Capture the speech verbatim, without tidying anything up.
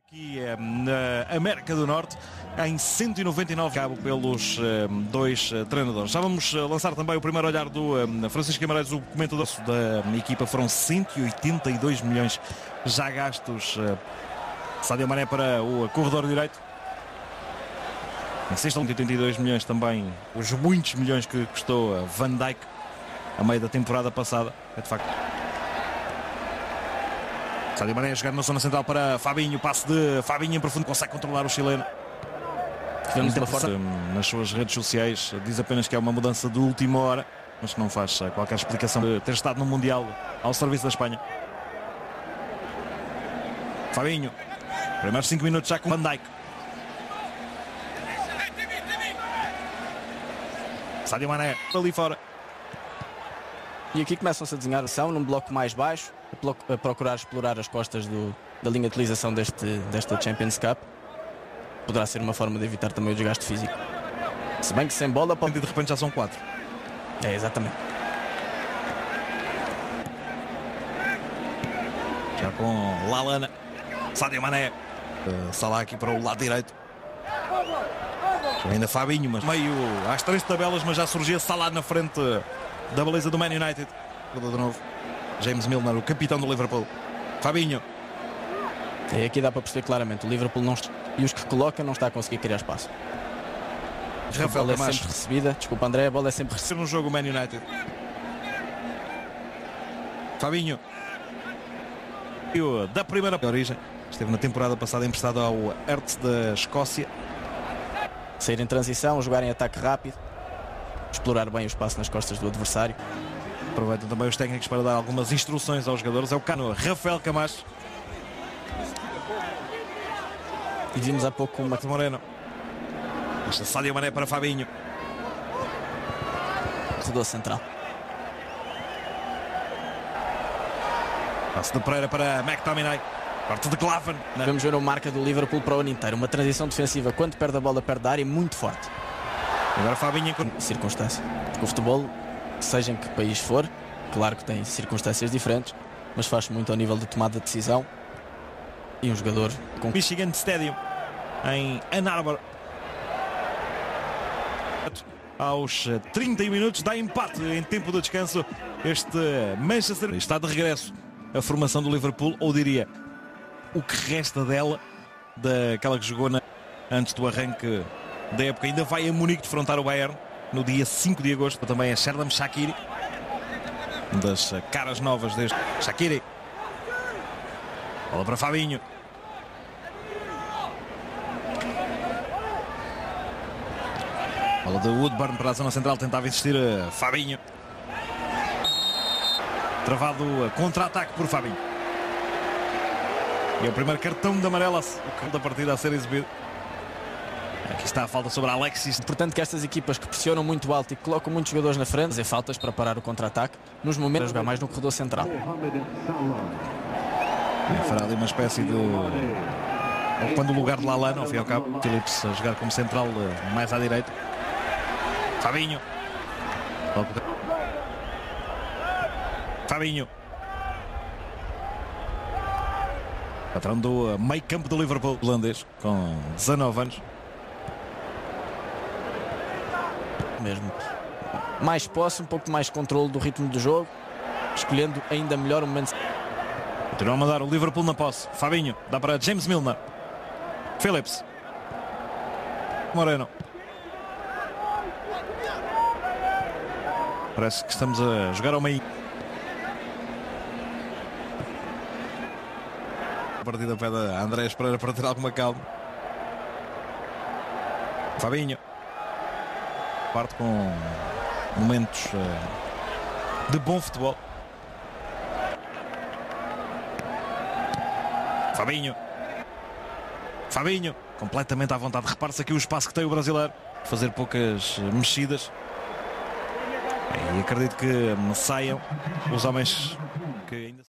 Aqui na América do Norte, em cento e noventa e nove, cabo pelos um, dois uh, treinadores. Já vamos uh, lançar também o primeiro olhar do um, Francisco Guimarães, o comentador da um, equipa. Foram cento e oitenta e dois milhões já gastos. Uh, Sadio Mané para o uh, corredor direito. cento e oitenta e dois milhões também, os muitos milhões que custou uh, Van Dijk a meio da temporada passada. É de facto. Sadio Mané a jogar na zona central para Fabinho, passe de Fabinho em profundo, consegue controlar o chileno. Uma forma. Nas suas redes sociais diz apenas que é uma mudança de última hora, mas que não faz qualquer explicação de ter estado no Mundial ao serviço da Espanha. Fabinho, primeiros cinco minutos já com Van Dijk. Sadio Mané ali fora. E aqui começam-se a desenhar ação num bloco mais baixo, a procurar explorar as costas do, da linha de utilização deste, desta Champions Cup. Poderá ser uma forma de evitar também o desgaste físico. Se bem que sem bola pode... De repente já são quatro. É, exatamente. Já com Lallana. Sadio Mané. Uh, Salah aqui para o lado direito. Ainda Fabinho, mas meio às três tabelas, mas já surgia Salah na frente da baliza do Man United. De novo, James Milner, o capitão do Liverpool. Fabinho. E aqui dá para perceber claramente, o Liverpool não está, e os que coloca não está a conseguir criar espaço. A bola é sempre recebida. Desculpa, André, a bola é sempre recebida no jogo Man United. Fabinho. Da primeira origem. Esteve na temporada passada emprestado ao Hertz da Escócia. Sair em transição, jogar em ataque rápido, explorar bem o espaço nas costas do adversário. Aproveitam também os técnicos para dar algumas instruções aos jogadores. É o cano Rafael Camacho. E vimos há pouco o Max Moreno. Esta Sadio Mané para Fabinho. Corredor central. Passe de Pereira para McTominay. Parte de Klavan. Vamos ver a marca do Liverpool para o ano inteiro. Uma transição defensiva quando perde a bola, perde a área, muito forte. Agora Fabinho em circunstância. Porque o futebol, seja em que país for, claro que tem circunstâncias diferentes, mas faz muito ao nível de tomada de decisão. E um jogador com Michigan Stadium em Ann Arbor. Aos trinta e um minutos dá empate em tempo de descanso. Este Manchester está de regresso a formação do Liverpool, ou diria o que resta dela, daquela que jogou na, antes do arranque da época. Ainda vai a Munique defrontar o Bayern no dia cinco de agosto. Também é Xherdan Shaqiri, uma das caras novas deste Shaqiri. Bola para Fabinho. Bola de Woodburn para a zona central, tentava insistir uh, Fabinho. Travado uh, contra-ataque por Fabinho. E é o primeiro cartão de amarelo da partida a ser exibido. Aqui está a falta sobre Alexis. Portanto, que estas equipas que pressionam muito alto e que colocam muitos jogadores na frente, fazer faltas para parar o contra-ataque, nos momentos a jogar mais no corredor central. Fará ali uma espécie de... ocupando o lugar de Lallana, ao fim e ao cabo. Phillips a jogar como central mais à direita. Fabinho. Fabinho. Patrão do meio campo do Liverpool holandês, com dezanove anos. Mesmo. Mais posse, um pouco mais controle do ritmo do jogo, escolhendo ainda melhor o momento. Continua a mandar o Liverpool na posse. Fabinho, dá para James Milner. Phillips. Moreno. Parece que estamos a jogar ao meio. A partida pede a Andrés Pereira para ter alguma calma. Fabinho. Parte com momentos uh, de bom futebol. Fabinho. Fabinho. Completamente à vontade. Repare-se aqui o espaço que tem o brasileiro. Fazer poucas mexidas. E acredito que saiam os homens que ainda...